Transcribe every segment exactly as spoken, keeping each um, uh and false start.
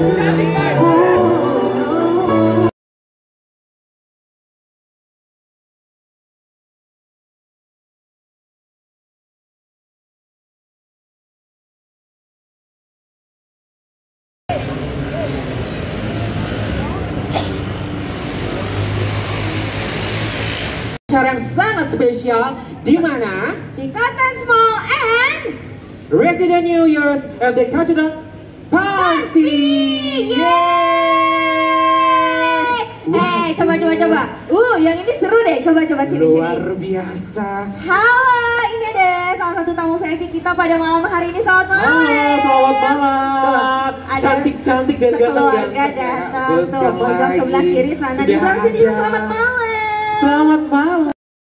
Acara yang sangat spesial di mana di Cotton Mall and Resident New Year's of the Cultural Party. Yeay! Eh, coba coba coba. Uh, yang ini seru deh. Coba coba sini sini. Luar biasa. Halo, ini deh salah satu tamu V I P kita pada malam hari ini. Selamat malam. Halo, selamat malam. Cantik-cantik dan keluarga datang tuh pojok sebelah kiri sana. Di sebelah sini juga selamat malam. Selamat malam.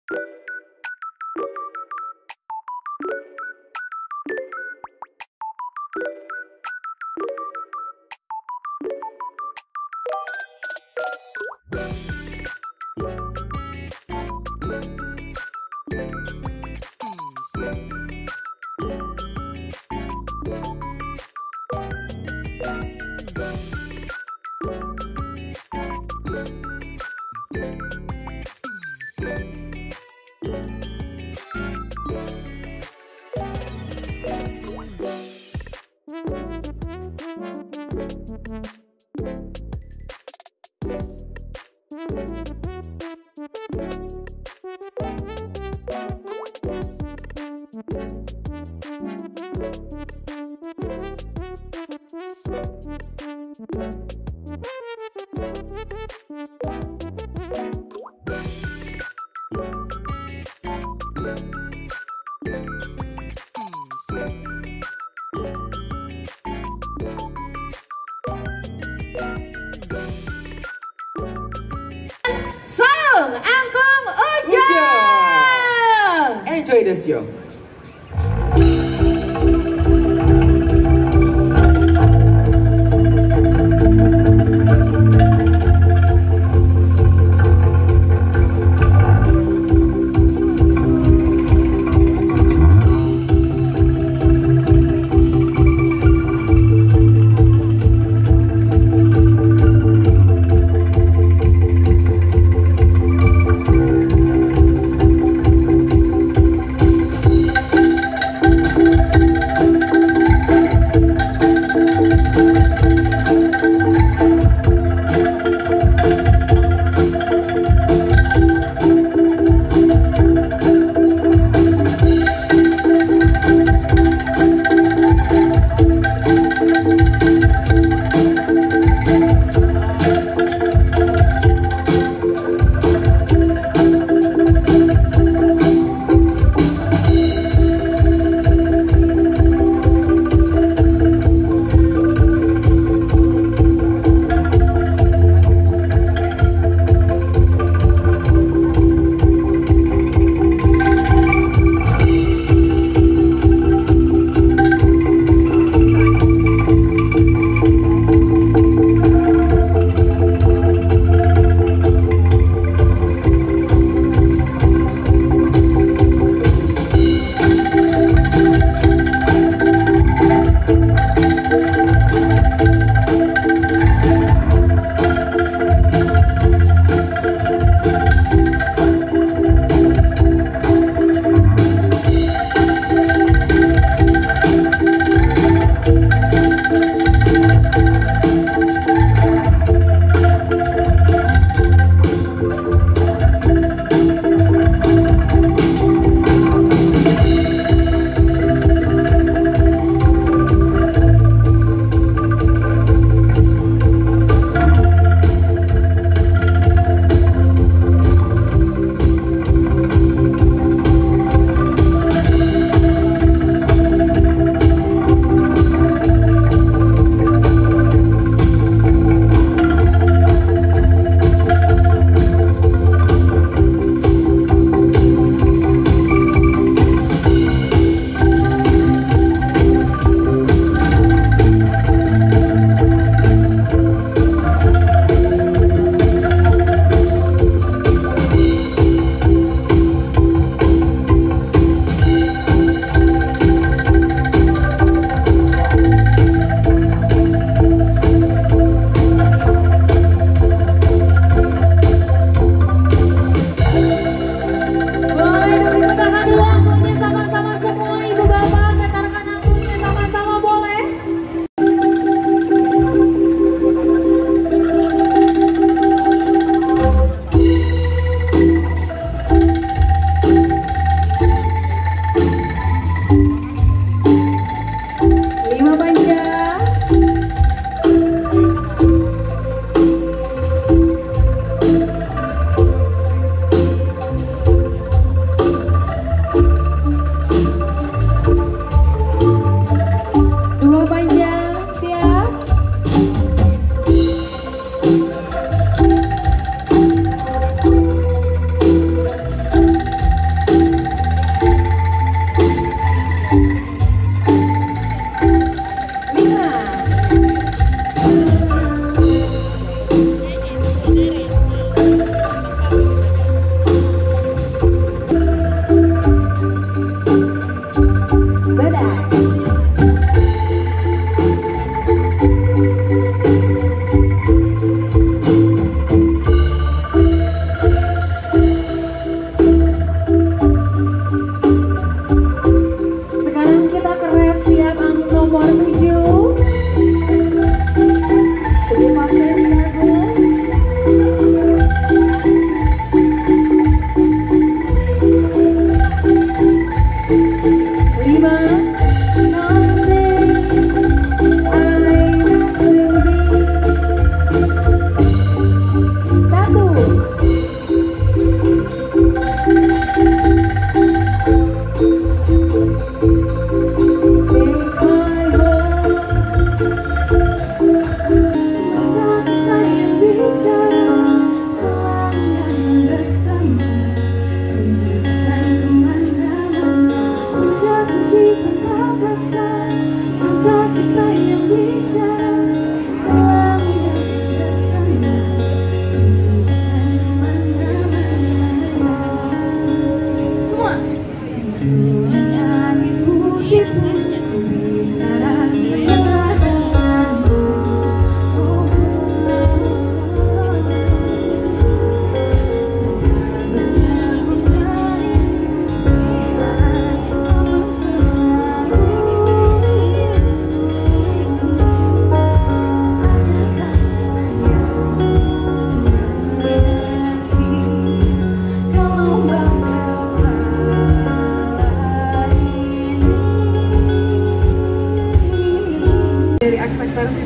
Song Angklung Ujang. Enjoy the show.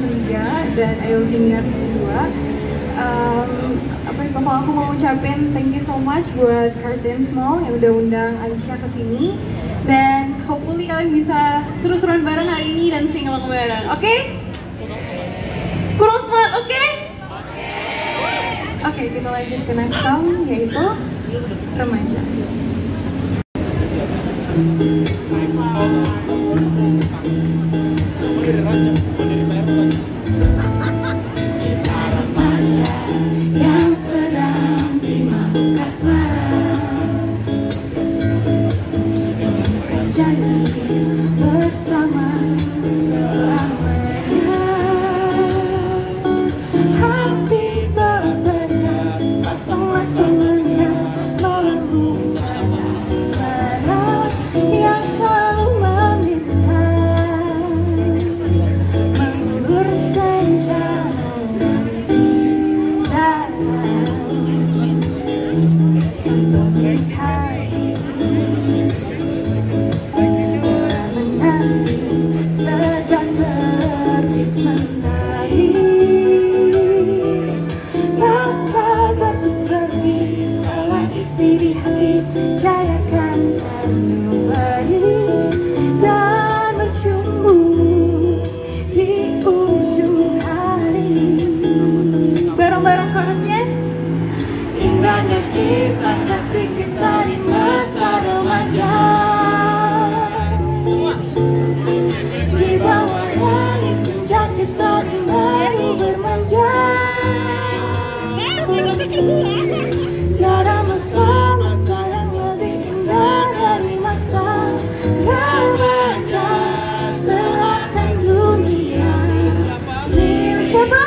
tiga dan I O Junior dua. Um, apa itu mau aku mau ucapin thank you so much buat Curtain Small yang udah undang Aisyah ke sini, dan hopefully kalian bisa seru-seruan bareng hari ini dan sing along bareng. Oke? Okay? Kurang semangat, oke? Okay? Oke, okay, kita lanjut ke next song yaitu Remaja. Yang sedang dimabuk asmara, janji bersama selamanya. Hati berdekat, pasanglah tangannya melambungkan asmara yang selalu meminta mengulur senja sebagai hari menanti sejak terbit mentari. Rasa takut pergi segala isi di hati, jayakan senyum baik dan bercumbu di ujung hari. Bareng-bareng chorusnya. Indahnya kisah kasih kita di masa remaja, di bawah langit senja kita baru bermanja. Tiada masa-masa yang lebih indah dari masa remaja. Serahkan dunia milik Siapa?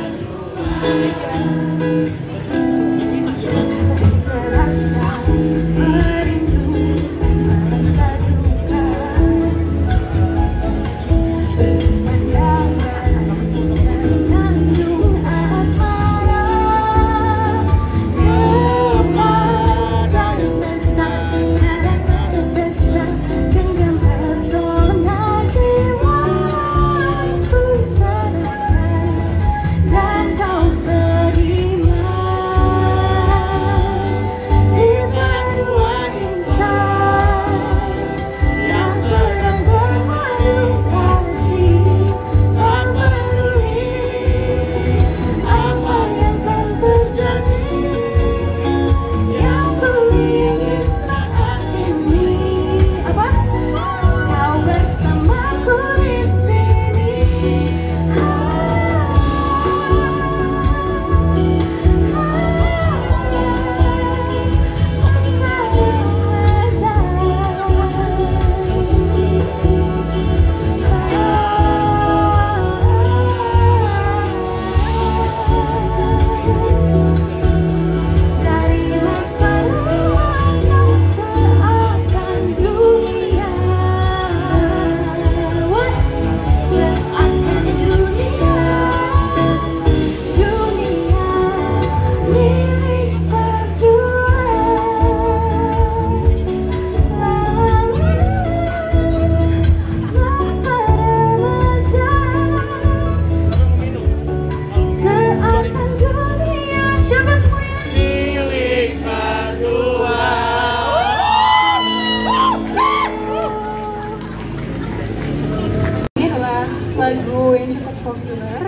Lagu yang cukup populer,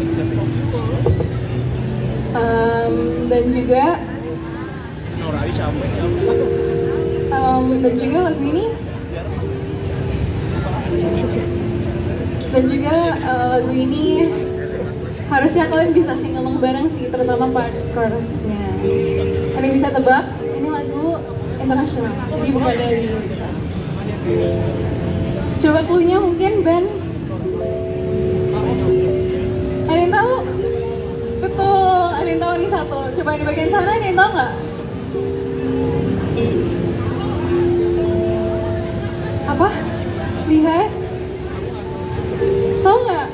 um, dan juga um, dan juga lagu ini dan juga uh, lagu ini harusnya kalian bisa sing along bareng sih, terutama part chorusnya. Ada yang bisa tebak? Ini lagu internasional, jadi bukan dari Indonesia. Coba clue-nya mungkin, Ben. Ada yang tahu? Betul, ada yang tahu nih satu. Coba di bagian sana, ada yang tahu nggak? Apa? Lihat? Tahu nggak?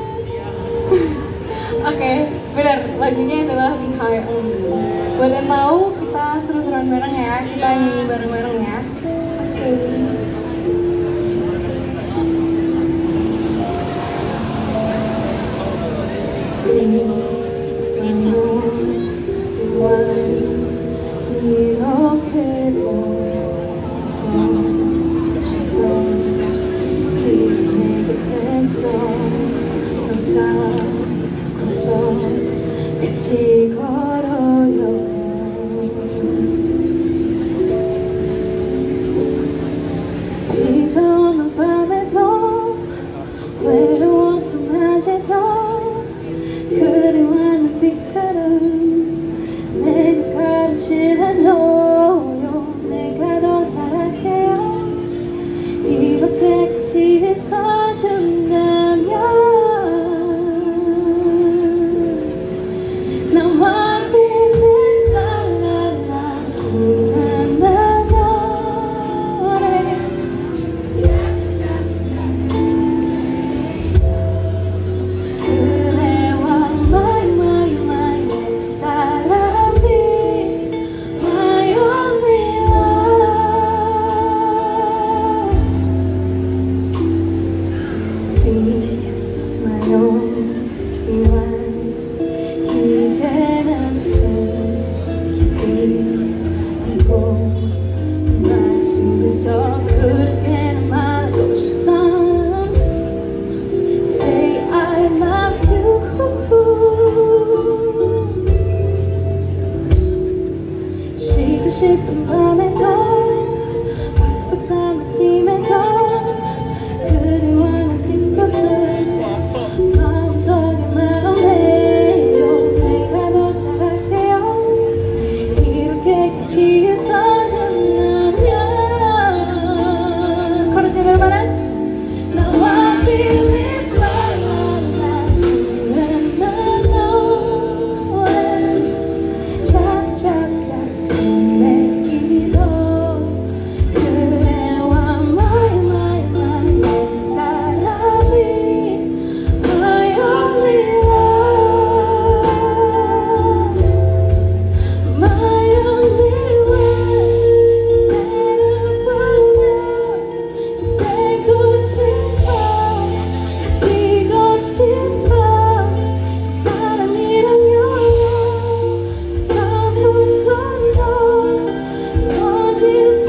Oke, okay, benar. Lagunya adalah Lihai Only. Buat yang tahu, kita seru-seruan bareng ya. Kita nyanyi bareng-bareng ya. Okay. 같이 걸어요. 비가 오는 밤에도 외로웠던 낮에도 그리워하는 빛깔은 내가 가르치려줘요. 내가 더 잘할게요. 이렇게 같이 있어준다면 나와 있는 랄랄라 부르는 노래 그대와 my my my 내 사랑이 my only love Be my only one 이제는 숨기지 않고 정말 속에서 그렇게는 말하고 싶다 Say I love you 쉬고 싶은 밤에도 바쁜 아침에도 그리워하는 뒷것을 마음속에 말하네요 내가 더 잘할게요 이렇게 같이 있어준다면 코러스 여러분 나와 believe my love 부르는 노래 짝짝짝 내기도 그대와 my my my 내 사랑이 my only love my only one 내를 보면 되고 싶어 가지고 싶어 사랑이라면 서툰 건도 꺼질 것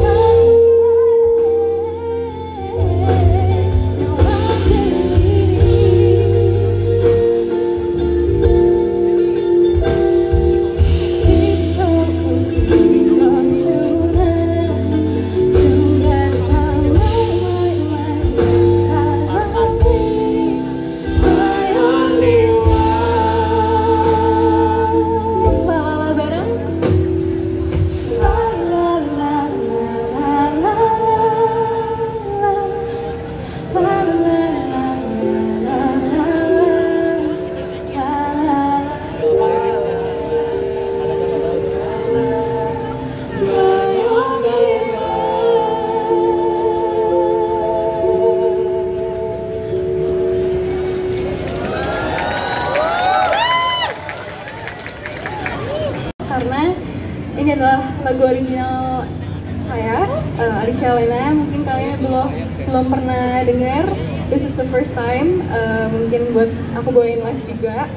karena ini adalah lagu original saya, uh, Arisha Lena. Mungkin kalian belum belum pernah dengar. This is the first time. Uh, mungkin buat aku bawain live juga.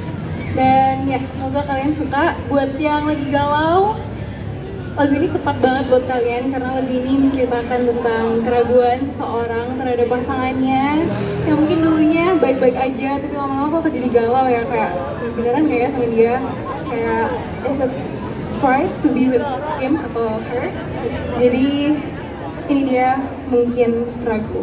Dan ya semoga kalian suka. Buat yang lagi galau, lagu ini tepat banget buat kalian karena lagu ini menceritakan tentang keraguan seseorang terhadap pasangannya yang mungkin dulunya baik-baik aja tapi lama-lama kok jadi galau ya kayak beneran gak ya sama dia kayak is it right to be with him atau her. Jadi ini dia mungkin ragu.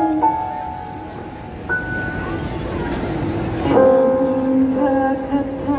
Tanpa kata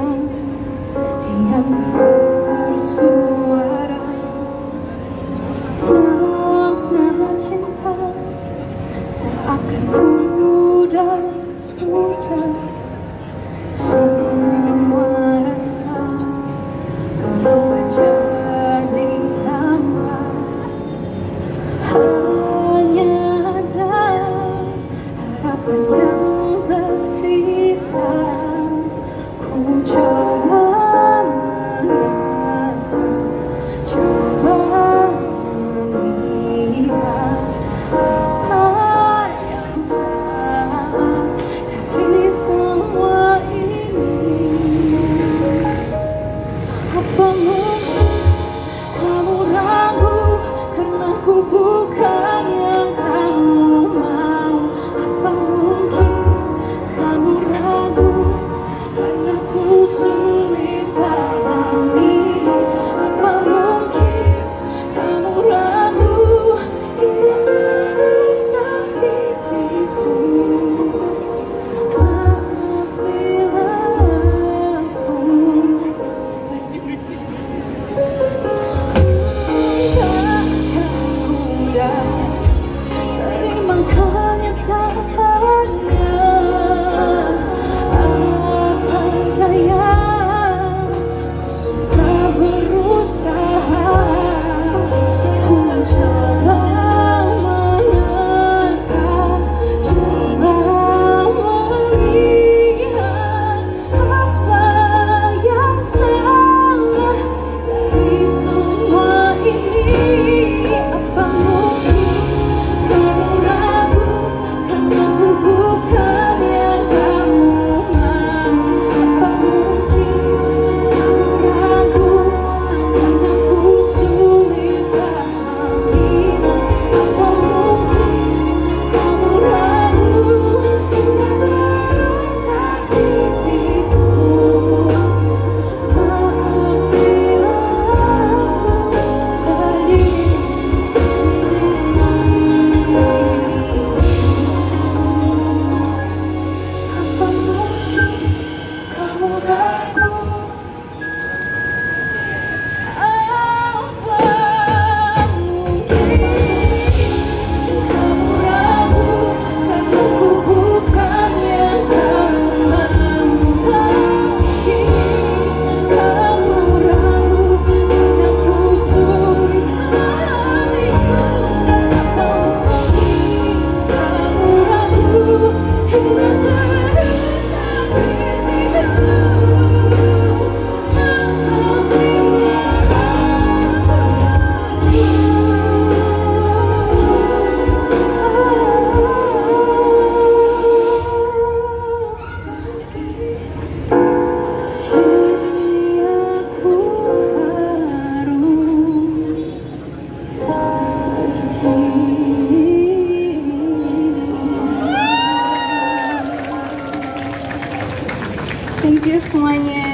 Thank you semuanya.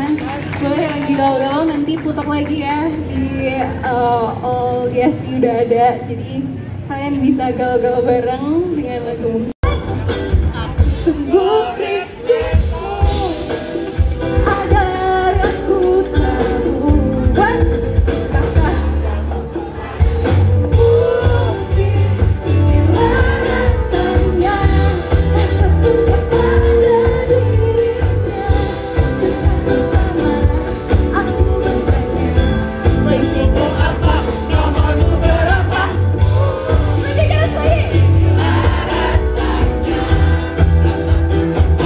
Boleh lagi galau-galau nanti putar lagi ya di uh, All Yes udah ada. Jadi kalian bisa galau-galau bareng dengan lagu. Sungguh pikirmu agar aku tahu kakak mungkin bila rasanya rasa suka pada dirinya bersama aku bertanya Risiko apa, nyamanmu berapa? Nanti kan saya Bila rasanya rasa suka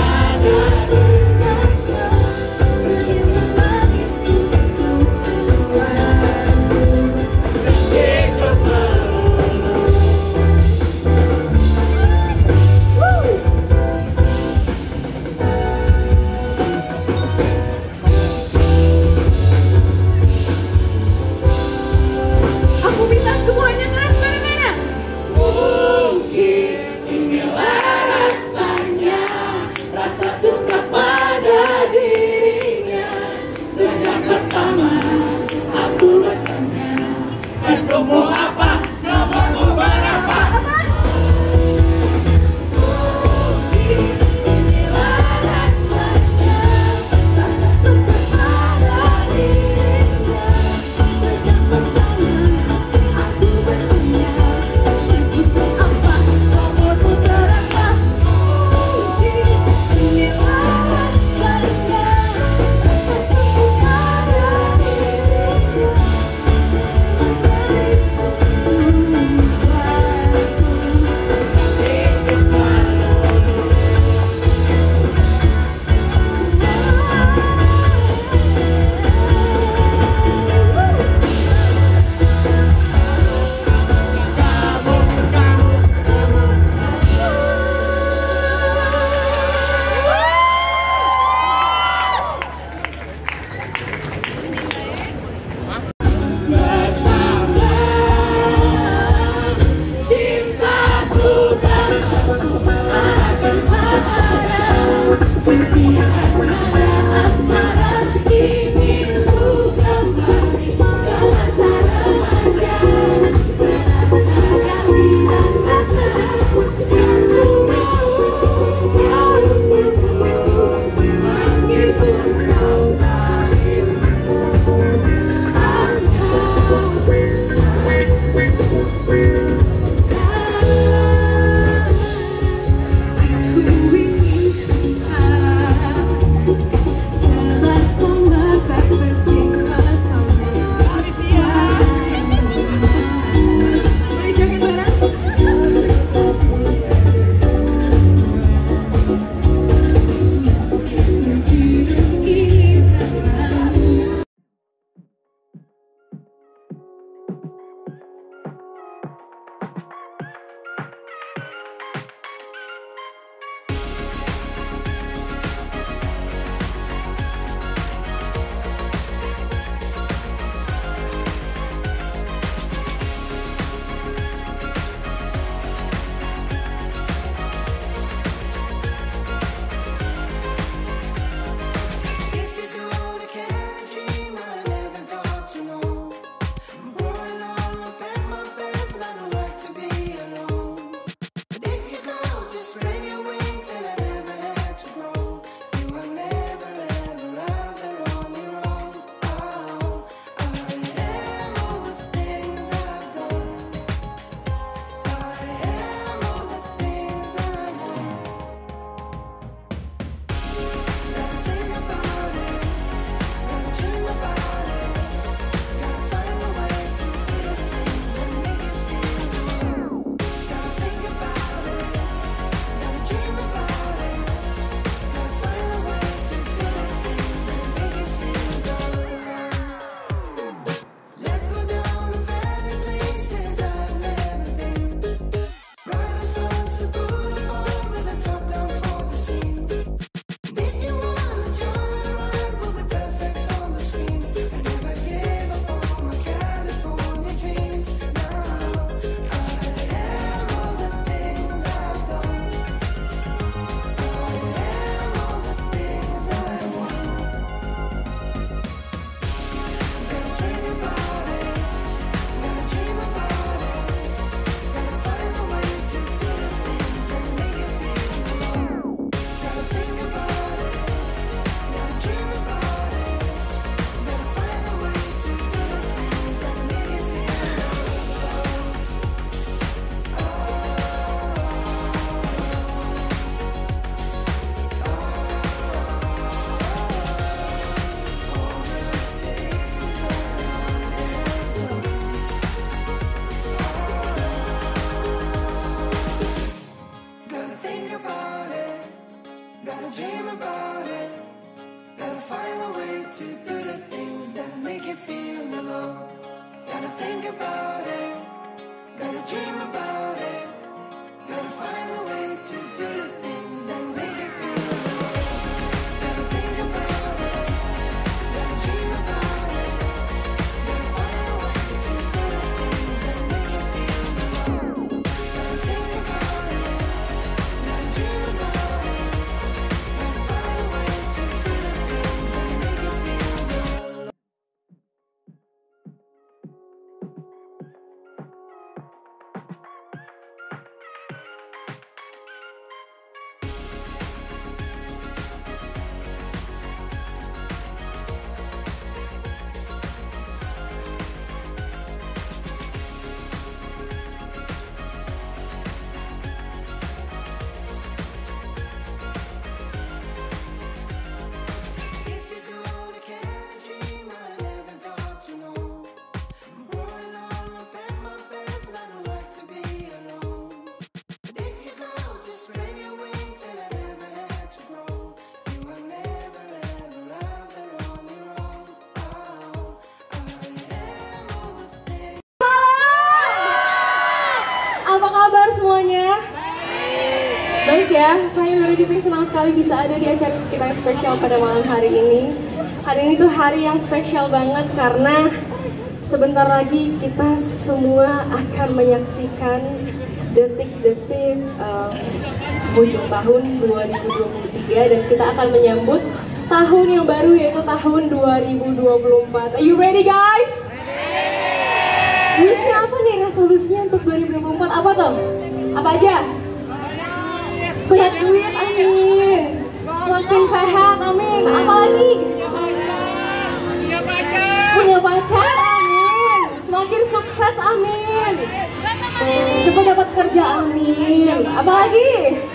Baik ya, saya Luri Diping senang sekali bisa ada di acara kita yang spesial pada malam hari ini. Hari ini tuh hari yang spesial banget karena sebentar lagi kita semua akan menyaksikan detik-detik uh, ujung tahun dua ribu dua puluh tiga dan kita akan menyambut tahun yang baru yaitu tahun dua ribu dua puluh empat. Are you ready guys? Wishnya apa nih resolusinya untuk dua ribu dua puluh empat? Apa tuh? Apa aja? Banyak duit, amin. Semakin sehat, amin. Apa lagi? Punya pacar. Punya pacar, amin. Semakin sukses, amin. Cepat dapat kerja, amin. Apa lagi?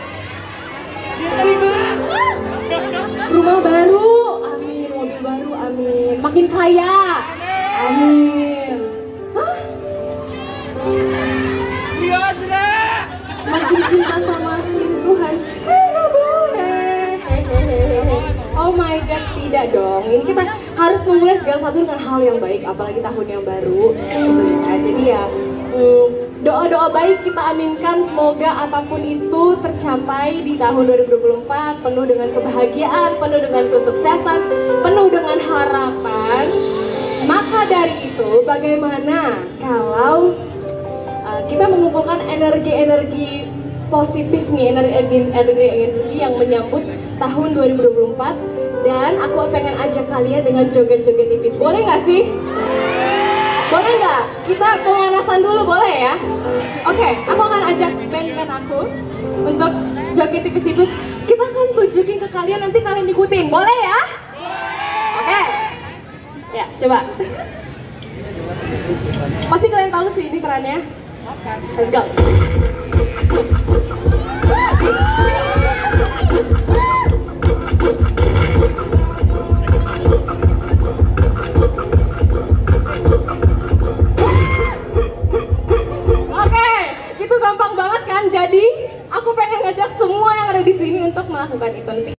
Rumah baru, amin. Mobil baru, amin. Makin kaya, amin. Hah? Liandra. Makin cinta sama selingkuhan, eh gak boleh. Oh my god, tidak dong. Ini kita harus memulai segala sesuatu dengan hal yang baik, apalagi tahun yang baru. Gitu ya. Jadi ya, mm, doa-doa baik kita aminkan semoga apapun itu tercapai di tahun dua ribu dua puluh empat, penuh dengan kebahagiaan, penuh dengan kesuksesan, penuh dengan harapan. Maka dari itu, bagaimana kalau Uh, kita mengumpulkan energi-energi positif nih, energi-energi yang menyambut tahun dua ribu dua puluh empat dan aku pengen ajak kalian dengan joget-joget tipis. Boleh nggak sih? Boleh nggak? Kita pemanasan dulu boleh ya? Oke, okay, aku akan ajak band-band aku untuk joget tipis-tipis. Kita akan tunjukin ke kalian, nanti kalian ikutin. Boleh ya? Oke. Okay. Ya, coba. Pasti kalian tahu sih ini kerannya. Let's go. Oke, itu gampang banget kan? Jadi aku pengen ngajak semua yang ada di sini untuk melakukan itu nanti.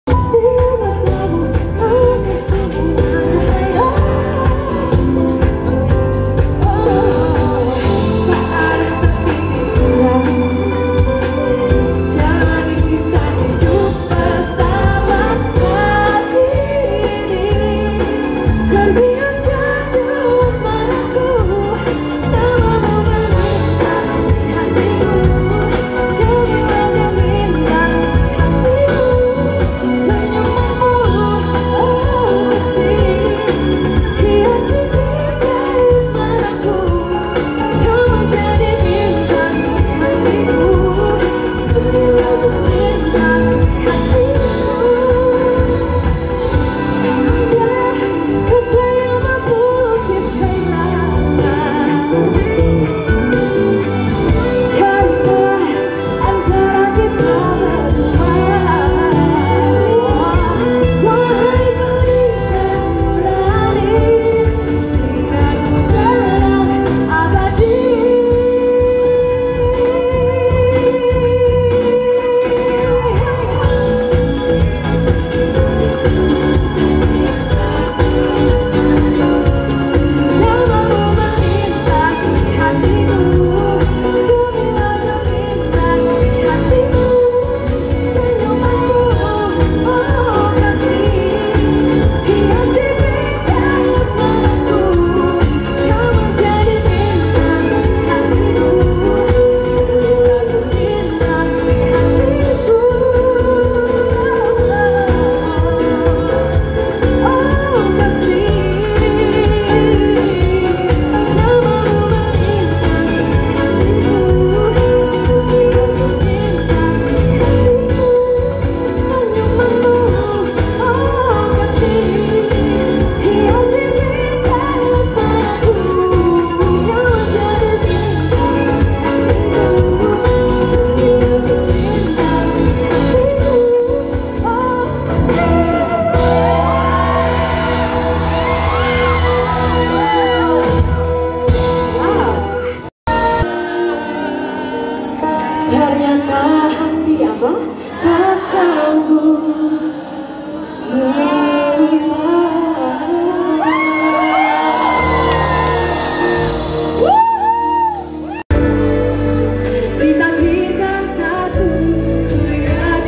Ditakdirkan satu yang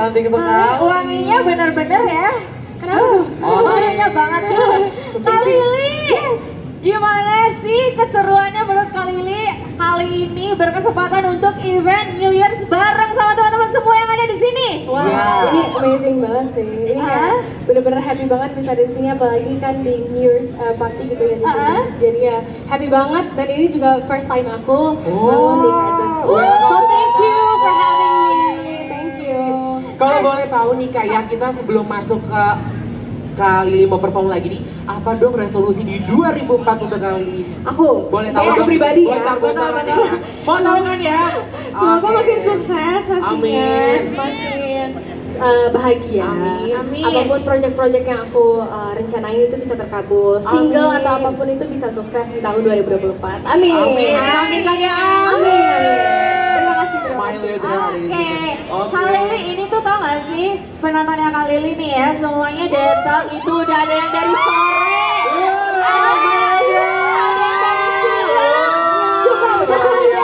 cantik Ah, sekali. wanginya bener-bener ya. Kenapa? Oh, Wanginya banget tuh. Kak Lili, gimana sih keseruannya menurut Kak Lili kali ini berkesempatan untuk event New Year's bareng sama teman-teman semua yang ada di sini? Wah, Wow. ini amazing banget sih. Ini Ah. kayak bener-bener happy banget bisa di sini, apalagi kan di New Year's uh, party gitu ya di sini. Ah. Jadi ya happy banget, dan ini juga first time aku Oh. bangun di Carlton School. Wow. So thank you for having me. Thank you. Kalau boleh tahu nih Kak ya, kita sebelum masuk ke kali mau perform lagi nih, apa dong resolusi di dua ribu empat untuk kali ini? Aku, Boleh tahu aku dong? pribadi ya. Bentar, bentar, Betul, bentar. betul. Mau tahu kan ya? Semoga Oke. makin sukses pastinya, Amin. semakin uh, bahagia. Amin. Amin. Apapun project-project yang aku uh, rencanain itu bisa terkabul. Single Amin. atau apapun itu bisa sukses di tahun dua ribu dua puluh empat. Amin. Amin. Amin Kak ya. Amin. Terima kasih. Terima Smile kasih. ya, terima kasih. Oke, Oke. Kak Lili ini tuh tau gak sih penontonnya Kak Lili nih ya, semuanya datang itu udah ada yang dari sore, ada yang dari ada yang dari siang, juga udah ada.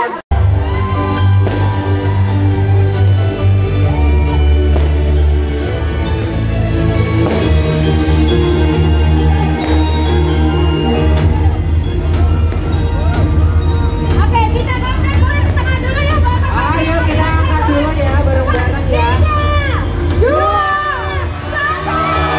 Oke, kita countdown boleh di tengah dulu ya, Bapak. Ayo kita angkat dulu ya, bareng-bareng ya. Tiga, dua, satu.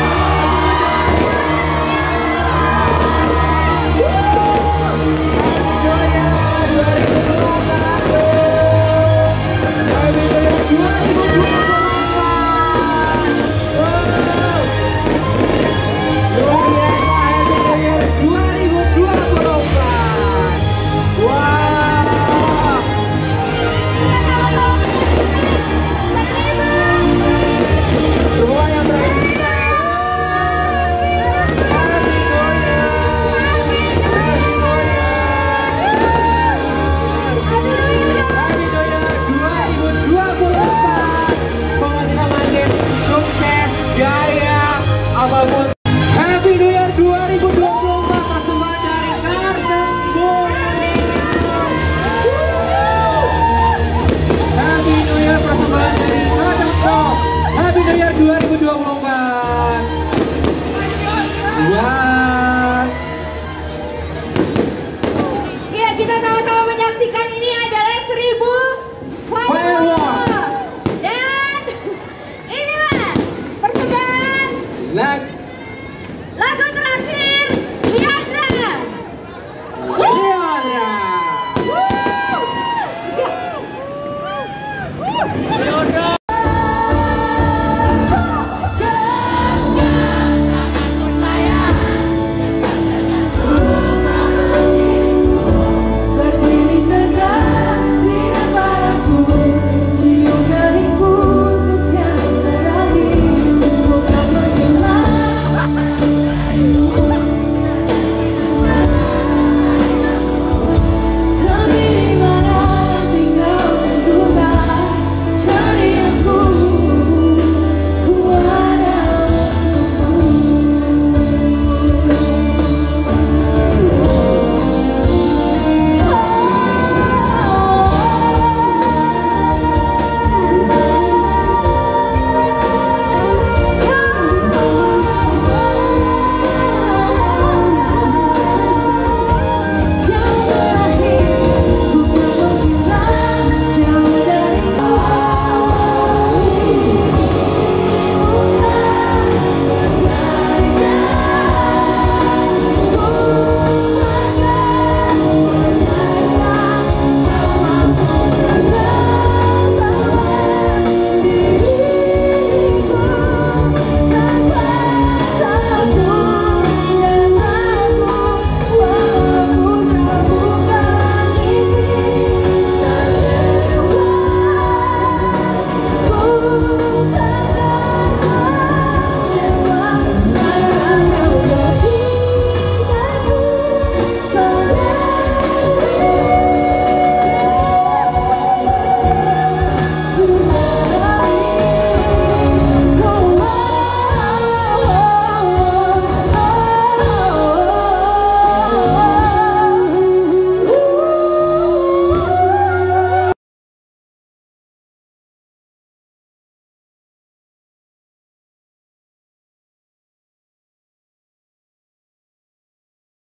Apapun Happy New Year dua ribu dua puluh empat persembahan dari Carlton School. Happy New Year persembahan dari Carlton School. Happy New Year dua ribu dua puluh empat. Wah. Iya, kita sama-sama menyaksikan ini adalah seribu Fireworks. Dan inilah persembahan Like